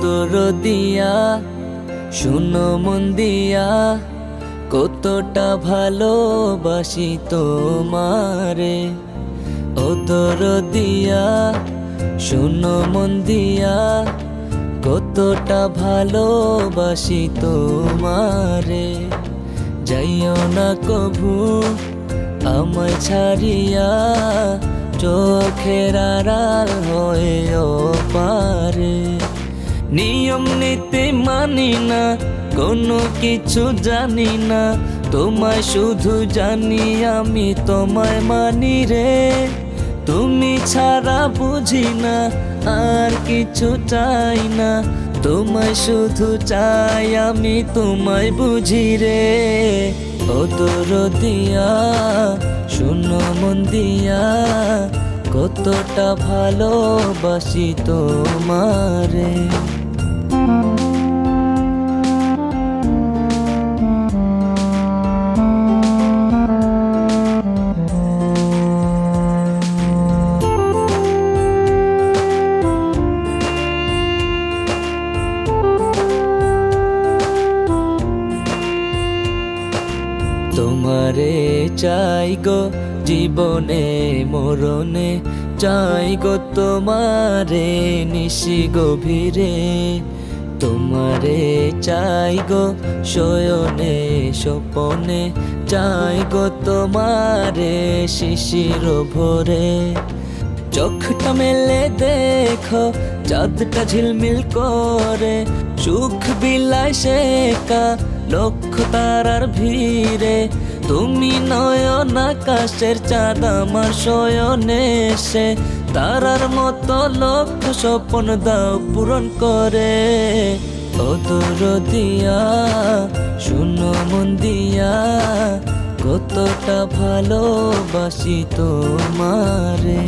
তোর দিয়া শুনো মন দিয়া কতটা ভালোবাসি তোমারে। ও তোর দিয়া শুনো মন দিয়া কতটা ভালোবাসি তোমারে। যাইও না কভু আমায় ছাড়িয়া, চোখের আড়াল হয়েও পারে। নিয়ম নীতি মানি না, কোনো কিছু জানি না, তোমায় শুধু জানি আমি তোমায় মানি রে। তুমি ছাড়া বুঝি না আর কিছু চাই না, তোমায় শুধু চাই আমি তোমায় বুঝি রে। ও তোর দিয়া শুনো মন দিয়া কতটা ভালোবাসি তোমারে। তোমারে চাই গো জীবনে মরণে, চাই গো তোমারে নিশি গভীরে। তোমারে চাই গো শয়নে স্বপনে, চাই গো তোমারে শিশির ভোরে। চোখটা মেলে দেখো চাঁদটা ঝিলমিল করে, সুখ বিলায় শেখা লক্ষ তারার ভিড়ে। তুমি নয়ন আকাশের চাঁদ আমার শয়নে এসে, তারার মতো লক্ষ স্বপ্ন দাও পূরণ করে। ও তোর দিয়া শুনো মন দিয়া কতটা ভালোবাসি তোমারে।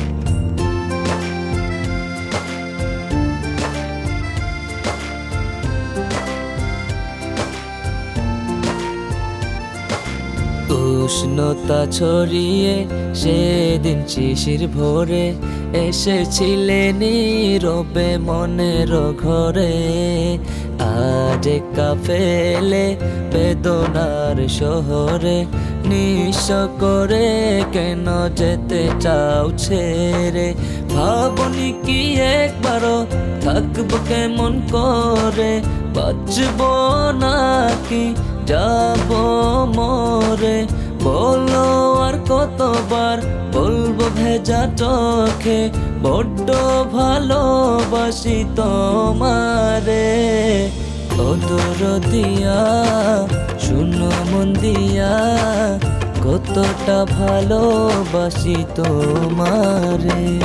উষ্ণতা ছড়িয়ে সেদিন শিশির ভোরে, এসেছিলে নীরবে মনের ঘরে। আজ একা ফেলে বেদনার শহরে, নিঃস্ব করে কেন যেতে চাও ছেড়ে। ভাবনি কি একবারও থাকবো কেমন করে, বাঁচবো নাকি যাব মরে। বলো আর কতবার বলবো ভেজা চোখে, বড্ড ভালোবাসি তোমারে। ও তোর দিয়া শুনো মন দিয়া কতটা ভালোবাসি তোমারে।